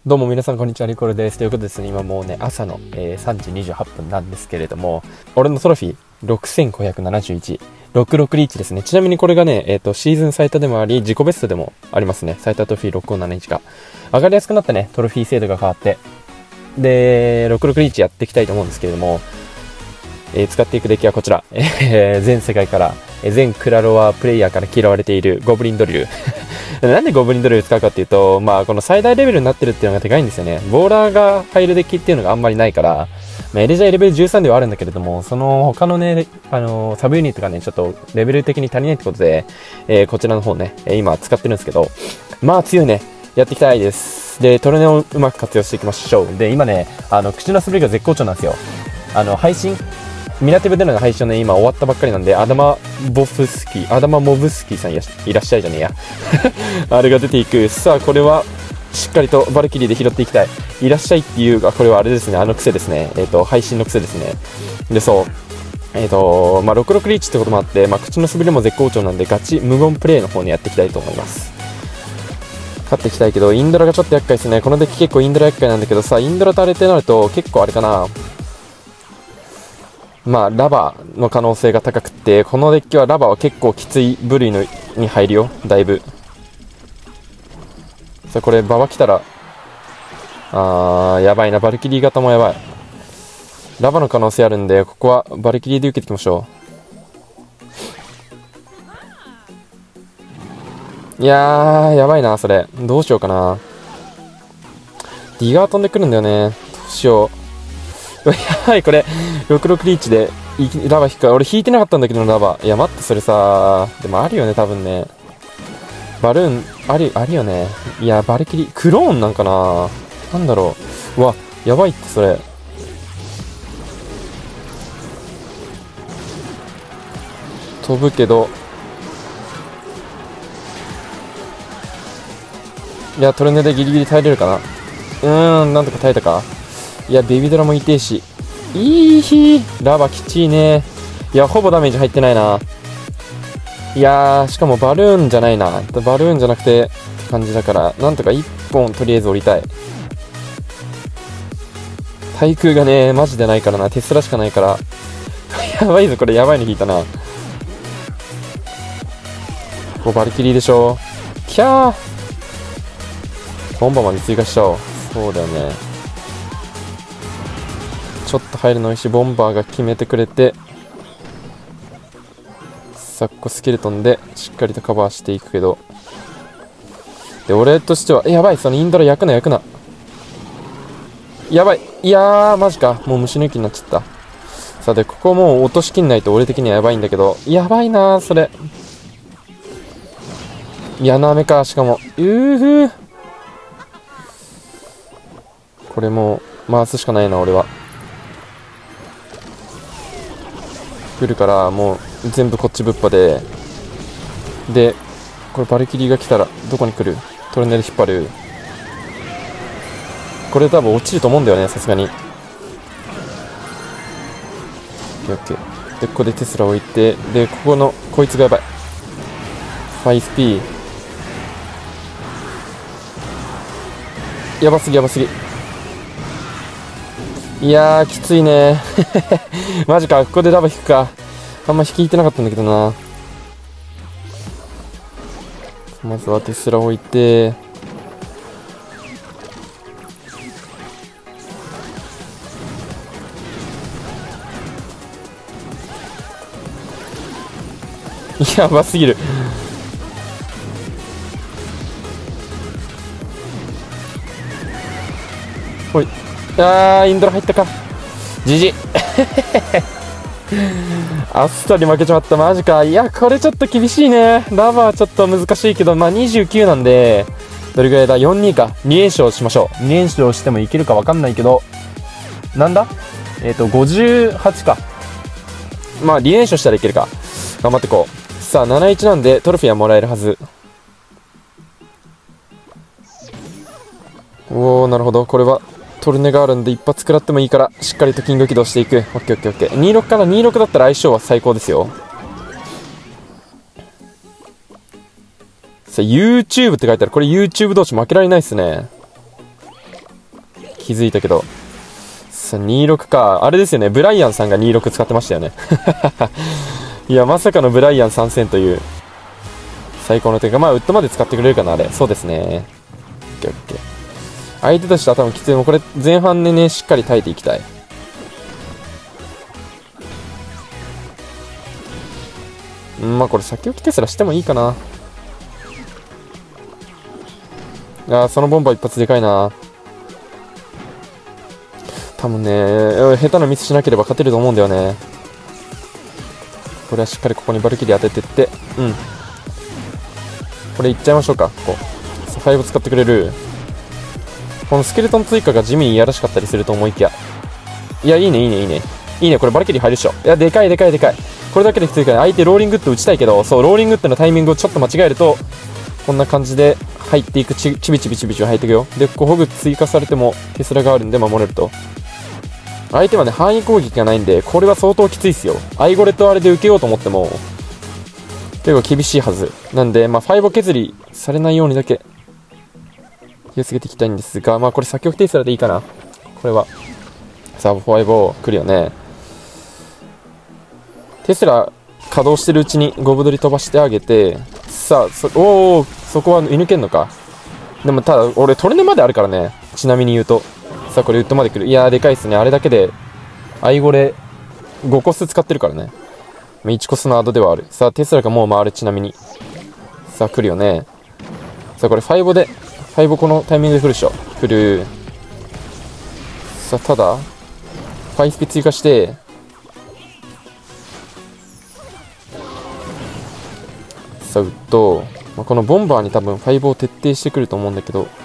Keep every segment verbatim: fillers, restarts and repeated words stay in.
どうも皆さんこんにちは、リコルです。ということでですね、今もうね、朝の、えー、さんじにじゅうはっぷんなんですけれども、俺のトロフィー、ろくせんごひゃくななじゅういち、ろくじゅうろくリーチですね。ちなみにこれがね、えっと、シーズン最多でもあり、自己ベストでもありますね。最多トロフィーろくごなないちが。上がりやすくなったね、トロフィー制度が変わって。で、ろくじゅうろくリーチやっていきたいと思うんですけれども、えー、使っていくデッキはこちら。えー、全世界から、えー、全クラロワプレイヤーから嫌われているゴブリンドリル。なんでゴブリンドリル使うかっていうと、まあこの最大レベルになってるっていうのがでかいんですよね。ボーラーが入るデッキっていうのがあんまりないから、まあ、エレジャイレベルじゅうさんではあるんだけれども、その他のね、あのー、サブユニットがね、ちょっとレベル的に足りないってことで、えー、こちらの方ね、今使ってるんですけど、まあ強いね、やっていきたいです。で、トルネをうまく活用していきましょう。で、今ね、あの、口の滑りが絶好調なんですよ。あの、配信ミナティブでの配信ね、今終わったばっかりなんで、アダマ・ボフスキー、アダマ・モブスキーさんいらっしゃいじゃねえや。あれが出ていく。さあ、これは、しっかりとバルキリーで拾っていきたい。いらっしゃいっていうか、これはあれですね、あの癖ですね。えっと、配信の癖ですね。で、そう。えっと、まあ、ろくじゅうろくリーチってこともあって、まあ、口の滑りも絶好調なんで、ガチ無言プレイの方にやっていきたいと思います。勝っていきたいけど、インドラがちょっと厄介ですね。このデッキ結構インドラ厄介なんだけどさ、インドラとあれってなると、結構あれかな。まあ、ラバーの可能性が高くて、このデッキはラバーは結構きつい部類のに入るよ、だいぶ。さあ、これ、馬場来たら、あー、やばいな、バルキリー型もやばい。ラバーの可能性あるんで、ここはバルキリーで受けていきましょう。いやー、やばいな、それ。どうしようかな。ディガー飛んでくるんだよね。どうしよう。やばい、これ、ろくじゅうろくリーチで、ラバー引くか。俺引いてなかったんだけど、ラバー。いや、待って、それさ、でもあるよね、多分ね。バルーン、ある、あるよね。いや、バルキリ、クローンなんかな。なんだろう。うわ、やばいって、それ。飛ぶけど。いや、トルネでギリギリ耐えれるかな。うーん、なんとか耐えたか。いや、ベビードラも痛いし。いいひラバきちいね。いや、ほぼダメージ入ってないな。いやー、しかもバルーンじゃないな。バルーンじゃなくて、って感じだから、なんとかいっぽんとりあえず降りたい。対空がね、マジでないからな。テスラしかないから。やばいぞ、これやばいの引いたな。こうバルキリーでしょ。キャーボンバーまで追加しちゃおう。そうだよね。ちょっと入るのいいし、ボンバーが決めてくれて、さあ、ここスケルトンでしっかりとカバーしていくけど、で、俺としては、え、やばい、そのインドラ焼くな、焼くな。やばい、いやー、マジか。もう虫抜きになっちゃった。さあ、で、ここもう落としきんないと俺的にはやばいんだけど、やばいなー、それ。やなめか、しかも。うーふー。これもう、回すしかないな、俺は。来るからもう全部こっちぶっぱで、でこれバルキリーが来たらどこに来る。トルネで引っ張る。これ多分落ちると思うんだよね、さすがに。オッケーオッケー。でここでテスラ置いて、でここのこいつがやばい。ファイスピーやばすぎやばすぎ。いやー、きついねマジか、ここでラバ引くか。あんま引いてなかったんだけどな。まずはテスラ置いて、やばすぎる。ほい。あー、インドラ入ったか。じじあっさり負けちまった。マジか。いや、これちょっと厳しいね。ラバーちょっと難しいけど、まあにじゅうきゅうなんで、どれぐらいだ ?よんたいに か。に連勝しましょう。に連勝してもいけるかわかんないけど、なんだえっと、ごじゅうはちか。まあに連勝したらいけるか。頑張ってこう。さあ、なないちなんでトロフィーはもらえるはず。おー、なるほど。これは、トルネがあるんで一発食らってもいいからしっかりとキング起動していく。オッケーオッケーオッケー。にじゅうろくかな。にじゅうろくだったら相性は最高ですよ。さあ YouTube って書いてある。これ YouTube 同士負けられないっすね。 気づいたけど。さあ、にじゅうろくか。あれですよね。ブライアンさんがにじゅうろく使ってましたよね。いや、まさかのブライアン参戦という。最高の手が、まあ、ウッドまで使ってくれるかな、あれ。そうですね。オッケーオッケー。相手としては多分きつい。もうこれ、前半でね、しっかり耐えていきたい。うん、まあこれ先置きテスラしてもいいかな。あー、そのボンバー一発でかいな。多分ね、下手なミスしなければ勝てると思うんだよね。これはしっかりここにバルキリー当ててって、うん。これいっちゃいましょうか、ここ。ファイブ使ってくれる。このスケルトン追加が地味にいやらしかったりすると思いきや。いや、いいね、いいね、いいね。いいね、これバルキリー入るっしょ。いや、でかいでかいでかい。これだけできついから、相手ローリングッド打ちたいけど、そう、ローリングッドのタイミングをちょっと間違えると、こんな感じで入っていく、ち、ちびちびちびちび入っていくよ。で、ここホグ追加されても、テスラがあるんで守れると。相手はね、範囲攻撃がないんで、これは相当きついっすよ。アイゴレとあれで受けようと思っても、結構厳しいはず。なんで、まあ、ファイブ削りされないようにだけ、気をつけていきたいんですが、まあ、これ先置きテスラでいいかな。これは。さあ、ファイブを来るよね。テスラ稼働してるうちにゴブドリ飛ばしてあげて、さあ、そ、おー、そこは射抜けんのか。でもただ、俺トルネまであるからね。ちなみに言うと。さあ、これウッドまで来る。いやー、でかいっすね。あれだけで、アイゴレごコス使ってるからね。いちコスのアドではある。さあ、テスラがもう回る、ちなみに。さあ、来るよね。さあ、これファイブで、ファイブこのタイミングで来るでしょ。来る。さあ、ただ、ファイスピ追加して、さあ、ウッド。まあ、このボンバーに多分ファイブを徹底してくると思うんだけど、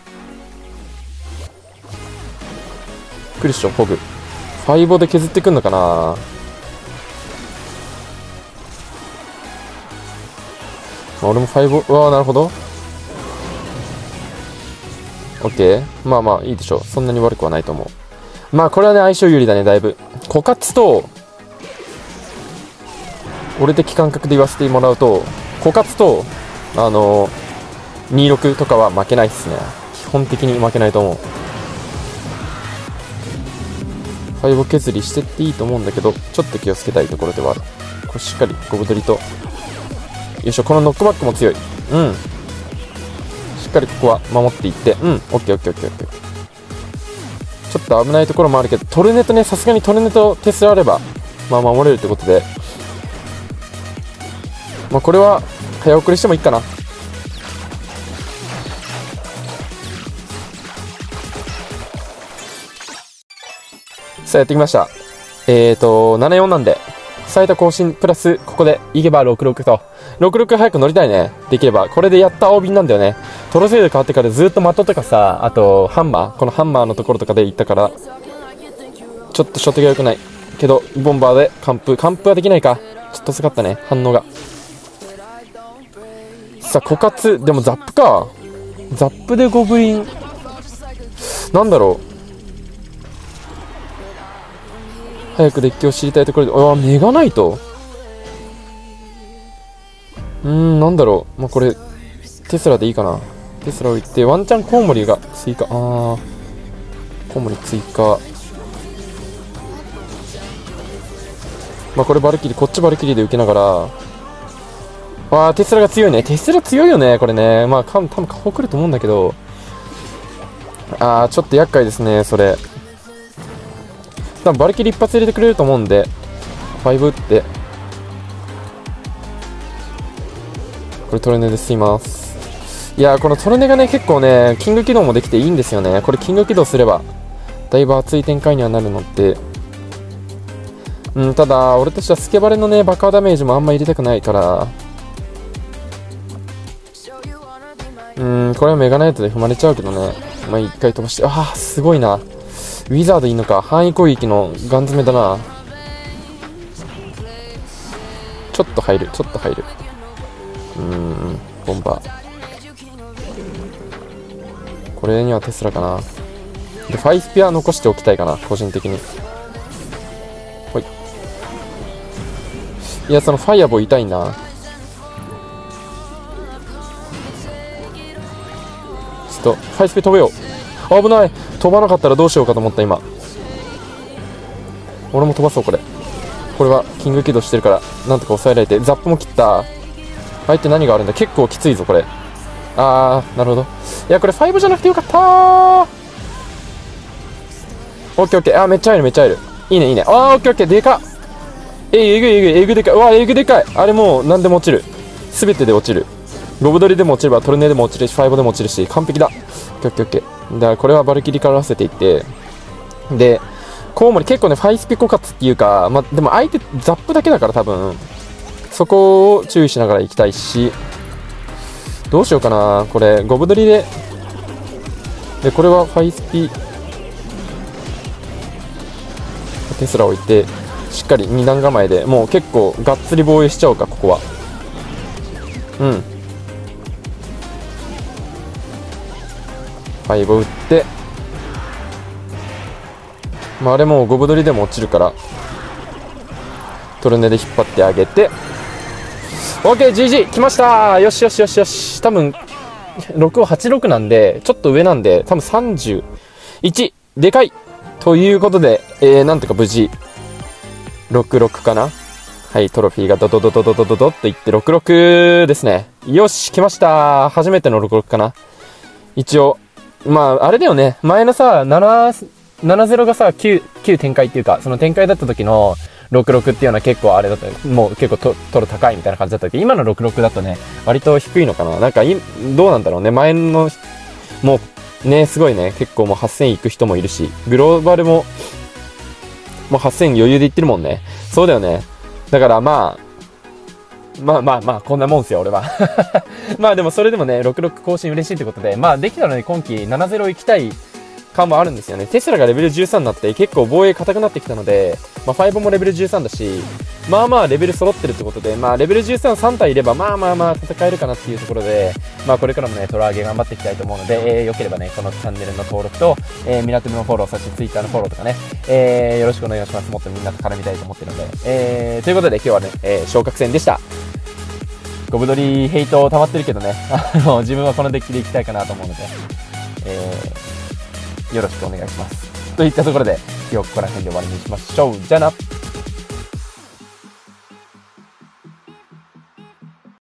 来るっしょ、ホグ。ファイブで削ってくんのかな。まあ、俺もファイブ、うわー、なるほど。オッケー。まあまあ、いいでしょう。そんなに悪くはないと思う。まあ、これはね、相性有利だね、だいぶ。枯渇と、俺的感覚で言わせてもらうと、枯渇と、あのー、にじゅうろくとかは負けないっすね。基本的に負けないと思う。ファイブ削りしてっていいと思うんだけど、ちょっと気をつけたいところではある。これしっかりゴブドリと、よいしょ、このノックバックも強い。うん。しっかりここは守っていって、うん、オッケーオッケーオッケーオッケー。ちょっと危ないところもあるけど、トルネとね、さすがにトルネとテスラあれば、まあ守れるってことで、まあこれは、早送りしてもいいかな。さあやってきました。えーと、ななよんなんで、最多更新プラス、ここでいけばろくろくと。ろくろく早く乗りたいね。できれば。これでやった青瓶なんだよね。トロセイド変わってからずっと的とかさ、あと、ハンマー、このハンマーのところとかで行ったから、ちょっと初手が良くない。けど、ボンバーで完封。完封はできないか。ちょっと遅かったね、反応が。さあ、枯渇。でもザップか。ザップでゴブリン。なんだろう。早くデッキを知りたいところで、ああ、メガナイトうーん、なんだろう。まあ、これ、テスラでいいかな。テスラをいって、ワンチャンコウモリが追加。あー、コウモリ追加。まあ、これバルキリー、こっちバルキリーで受けながら、あー、テスラが強いね。テスラ強いよね、これね。まあ、多分下方来ると思うんだけど、あー、ちょっと厄介ですね、それ。多分バルキリー一発入れてくれると思うんで、ファイブ打って、これトルネで吸います。いやー、このトルネがね、結構ね、キング起動もできていいんですよね。これキング起動すれば、だいぶ熱い展開にはなるので、うん、ただ、俺としてはスケバレのね、爆破ダメージもあんま入れたくないから、うん、これはメガナイトで踏まれちゃうけどね。まあ、一回飛ばして、あー、すごいな。ウィザードいいのか。範囲攻撃のガン詰めだな。ちょっと入る、ちょっと入る。うーん、ボンバー。これにはテスラかな。で、ファイスピア残しておきたいかな、個人的に。ほい。いや、そのファイアボー痛いな。ちょっと、ファイスピ飛べよう。 危ない。飛ばなかったらどうしようかと思った、今。俺も飛ばそう、これ。これは、キング起動してるから、なんとか抑えられて、ザップも切った。相手何があるんだ。結構きついぞ、これ。あー、なるほど。いや、これごじゃなくてよかったー。オッケーオッケー。あー、めっちゃ入る、めっちゃ入る。いいね、いいね。あー、オッケーオッケー。でかっ。えい、えぐい、えぐい、えぐでかい。うわ、えぐでかい。あれもう、何でも落ちる。すべてで落ちる。ゴブドリでも落ちれば、トルネでも落ちるし、ファイブでも落ちるし、完璧だ。オッケーオッケーオッケー。だからこれはバルキリーから合わせていって、で、コウモリ結構ね、ファイスピ枯渇っていうか、まあ、でも相手ザップだけだから多分、そこを注意しながら行きたいし、どうしようかな、これ、ゴブドリで、で、これはファイスピ、テスラ置いて、しっかりに段構えで、もう結構がっつり防衛しちゃおうか、ここは。うん。ファイブを打って、まあ、あれもうゴブドリでも落ちるから、トルネで引っ張ってあげて、オーケー、ジージー 来ました。よしよしよしよし。多分、ろくをはちじゅうろくなんで、ちょっと上なんで、多分さんじゅういち。でかいということで、えー、なんとか無事、ろくろくかな。はい、トロフィーがドドドドドドドドっといってろくろくですね。よし、来ました。初めてのろくろくかな。一応、まあ、あれだよね。前のさ、なな、ななゼロがさ、きゅう、きゅう展開っていうか、その展開だった時のろくろくっていうのは結構あれだった。もう結構と、トロ高いみたいな感じだったけど、今のろくろくだとね、割と低いのかな。なんかい、どうなんだろうね。前の、もう、ね、すごいね。結構もうはっせんいく人もいるし、グローバルも、もうはっせん余裕でいってるもんね。そうだよね。だからまあ、まあまあまあ、こんなもんすよ、俺は。まあでもそれでもね、ろくろく更新嬉しいってことで、まあできたらね、今季ななゼロ行きたい感もあるんですよね。テスラがレベルじゅうさんになって結構防衛硬くなってきたので、まあごもレベルじゅうさんだし、まあまあレベル揃ってるってことで、まあレベルじゅうさんさん体いれば、まあまあまあ戦えるかなっていうところで、まあこれからもね、トラ上げ頑張っていきたいと思うので、えー、よければね、このチャンネルの登録と、えー、ミラテルのフォロー、そして Twitter のフォローとかね、えー、よろしくお願いします。もっとみんなと絡みたいと思ってるので、えー、ということで今日はね、えー、昇格戦でした。ゴブドリヘイト溜まってるけどね、あの、自分はこのデッキでいきたいかなと思うので、えー、よろしくお願いします。といったところで、今日ここら辺で終わりにしましょう。じゃあな。